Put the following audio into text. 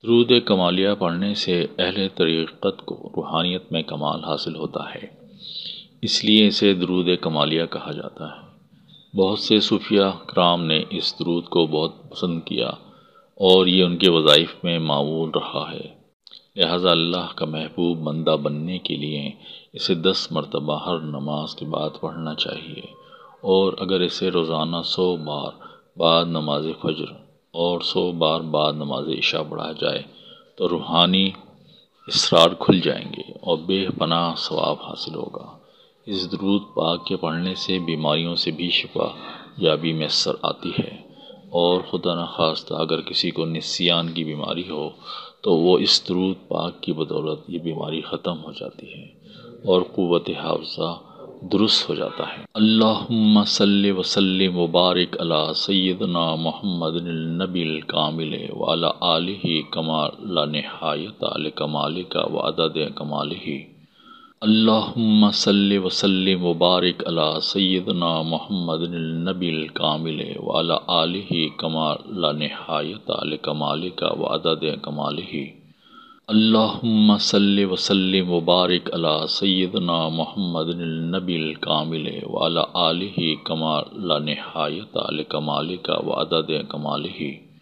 درود کمالیہ پڑھنے سے اہل طریقت کو روحانیت میں کمال حاصل ہوتا ہے، اس لیے اسے درود کمالیہ کہا جاتا ہے۔ بہت سے صوفیہ کرام نے اس درود کو بہت پسند کیا اور یہ ان کے وظائف میں معمول رہا ہے، لہذا اللہ کا محبوب بندہ بننے کے لیے اسے 10 مرتبہ ہر نماز کے بعد پڑھنا چاہیے، اور اگر اسے روزانہ 100 بار بعد نماز فجر اور 100 بار بعد نماز عشاء پڑھا جائے تو روحانی اسرار کھل جائیں گے اور بے پناہ ثواب حاصل ہوگا۔ اس درود پاک کے پڑھنے سے بیماریوں سے بھی شفا یابی میسر آتی ہے، اور خدا نخواستہ اگر کسی کو نسیان کی بیماری ہو تو وہ اس درود پاک کی بدولت یہ بیماری ختم ہو جاتی ہے اور قوت حافظہ درست ہو جاتا ہے۔ اللہم صلی وسلم وبارک علی سیدنا محمد النبی الکامل وعلی آلہ کما لا نہایت لکمالک وعدد کمالہ۔ اللہم صلی وسلم وبارک علی سیدنا محمد النبی الکامل وعلی آلہ کما لا نہایت لکمالک وعدد کمالہ۔ اللہم صلی وسلم وبارک علی سیدنا محمد النبی الکامل وعلی آلہ کما لا نہایت لکمالک وعدد کمالہ۔